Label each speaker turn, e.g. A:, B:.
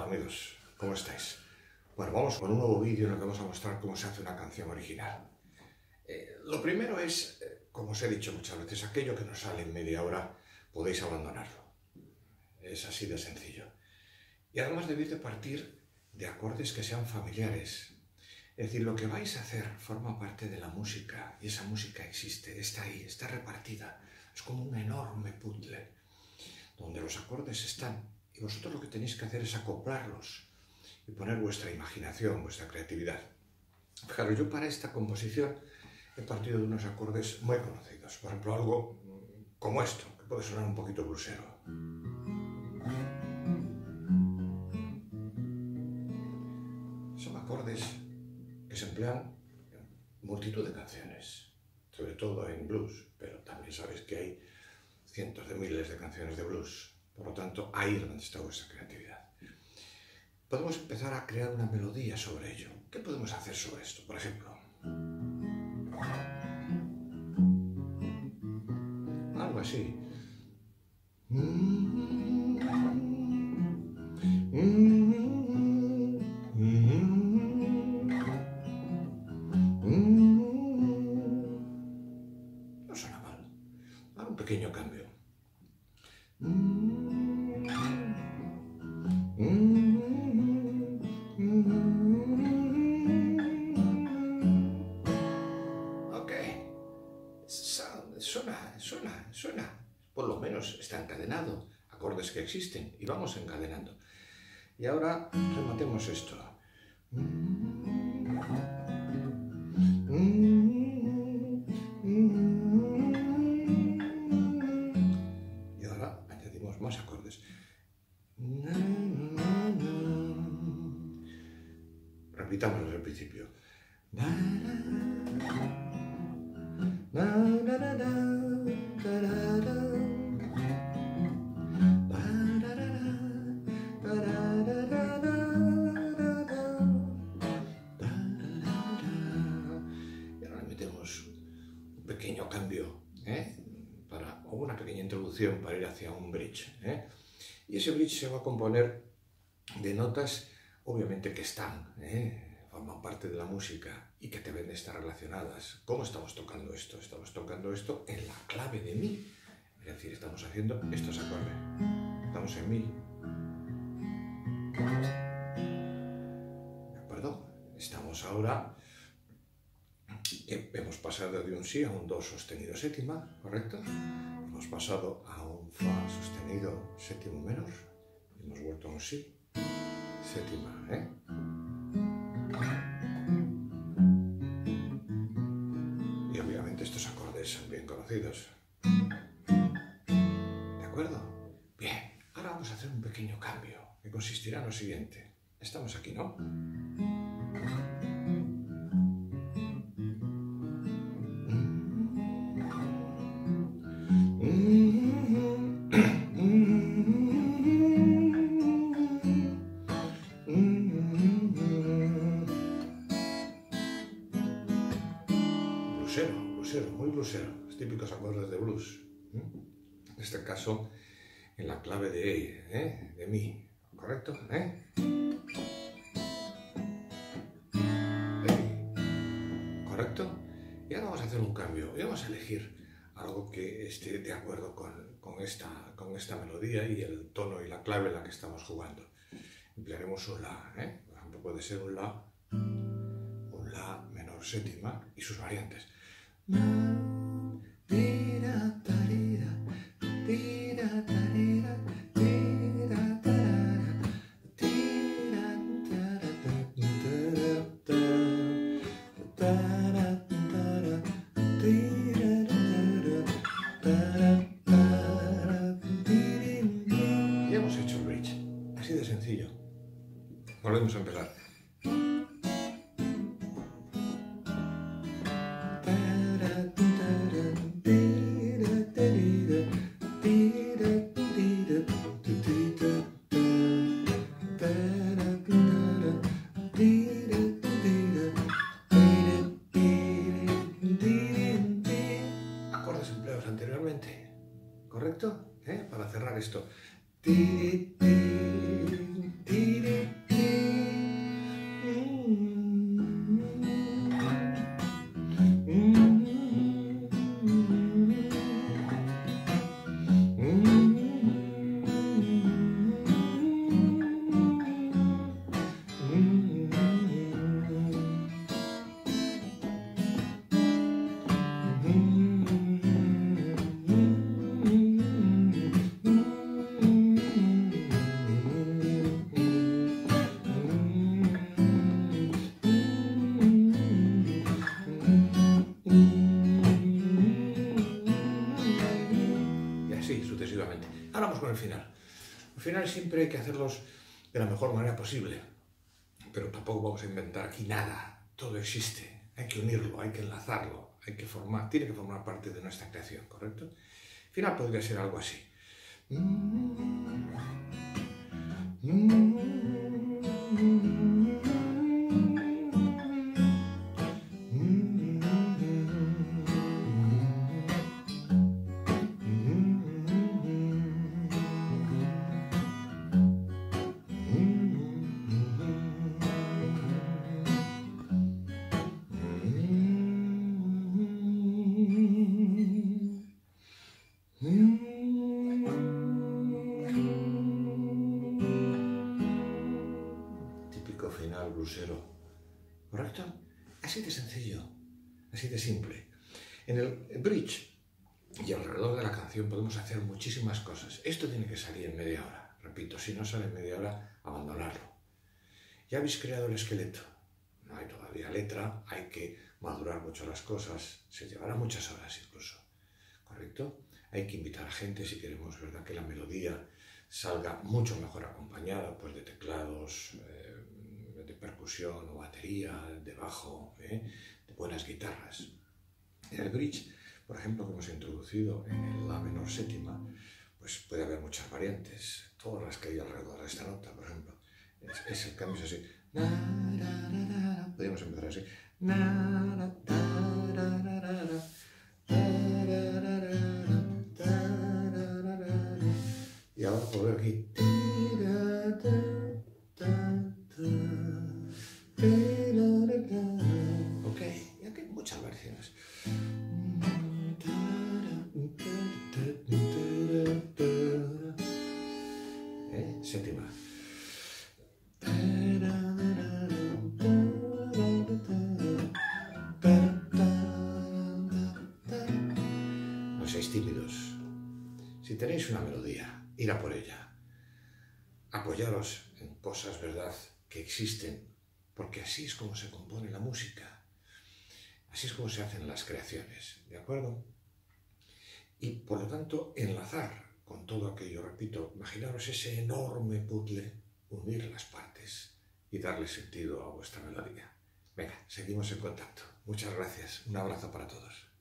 A: amigos, ¿cómo estáis? Bueno, vamos con un nuevo vídeo en el que vamos a mostrar cómo se hace una canción original. Lo primero es, como os he dicho muchas veces, aquello que nos sale en media hora, podéis abandonarlo. Es así de sencillo. Y además debéis de partir de acordes que sean familiares. Es decir, lo que vais a hacer forma parte de la música, y esa música existe, está ahí, está repartida. Es como un enorme puzzle, donde los acordes están, y vosotros lo que tenéis que hacer es acoplarlos y poner vuestra imaginación, vuestra creatividad. Fijaros, yo para esta composición he partido de unos acordes muy conocidos. Por ejemplo, algo como esto, que puede sonar un poquito blusero. Son acordes que se emplean en multitud de canciones, sobre todo en blues, pero también sabéis que hay cientos de miles de canciones de blues. Por lo tanto, ahí es donde está vuestra creatividad. Podemos empezar a crear una melodía sobre ello. ¿Qué podemos hacer sobre esto? Por ejemplo, algo así. No suena mal. Ahora un pequeño cambio. Ok, suena. Por lo menos está encadenado. Acordes que existen y vamos encadenando. Y ahora rematemos esto. Y ahora añadimos más acordes. Repitamos desde el principio. Y ahora le metemos un pequeño cambio, o una pequeña introducción para ir hacia un bridge. Y ese bridge se va a componer de notas, obviamente, que están, forman parte de la música y que deben de estar relacionadas. ¿Cómo estamos tocando esto? Estamos tocando esto en la clave de mi. Es decir, estamos haciendo estos acordes. Estamos en mi. ¿De acuerdo? Estamos ahora, hemos pasado de un si a un do sostenido séptima, ¿correcto? Hemos pasado a un fa sostenido séptimo menor. Hemos vuelto a un si séptima, Y obviamente estos acordes son bien conocidos. ¿De acuerdo? Bien, ahora vamos a hacer un pequeño cambio, que consistirá en lo siguiente. Estamos aquí, ¿no? Blusero, muy blusero, los típicos acordes de blues. En este caso, en la clave de mi, ¿correcto? ¿Correcto? Y ahora vamos a hacer un cambio y vamos a elegir algo que esté de acuerdo con esta melodía y el tono y la clave en la que estamos jugando. Emplearemos un la, por ejemplo, puede ser un la menor séptima y sus variantes. Y hemos hecho el bridge, así de sencillo. Volvemos a empezar. Acordes empleados anteriormente, ¿correcto? Para cerrar esto. Tiri, tiri, tiri. siempre hay que hacerlos de la mejor manera posible, pero tampoco vamos a inventar aquí nada, todo existe, hay que unirlo, hay que enlazarlo, tiene que formar parte de nuestra creación, ¿correcto? Al final podría ser algo así. Típico final blusero, ¿correcto? Así de sencillo, así de simple. En el bridge y alrededor de la canción podemos hacer muchísimas cosas. Esto tiene que salir en media hora. Repito, si no sale en media hora, abandonarlo. Ya habéis creado el esqueleto. No hay todavía letra, hay que madurar mucho las cosas. Se llevará muchas horas incluso, ¿correcto? Hay que invitar a gente si queremos, ¿verdad?, que la melodía salga mucho mejor acompañada, pues de teclados, de percusión o batería, de bajo, de buenas guitarras. En el bridge, por ejemplo, que hemos introducido en el La menor séptima, pues puede haber muchas variantes, todas las que hay alrededor de esta nota, por ejemplo. El cambio es así. Podríamos empezar así. Y ahora volver aquí. Ok, y aquí hay muchas versiones. Séptima. No seáis tímidos. Si tenéis una melodía, ir a por ella. Apoyaros en cosas, ¿verdad?, que existen, porque así es como se compone la música. Así es como se hacen las creaciones, ¿de acuerdo? Y, por lo tanto, enlazar con todo aquello, repito, imaginaros ese enorme puzzle, unir las partes y darle sentido a vuestra melodía. Venga, seguimos en contacto. Muchas gracias. Un abrazo para todos.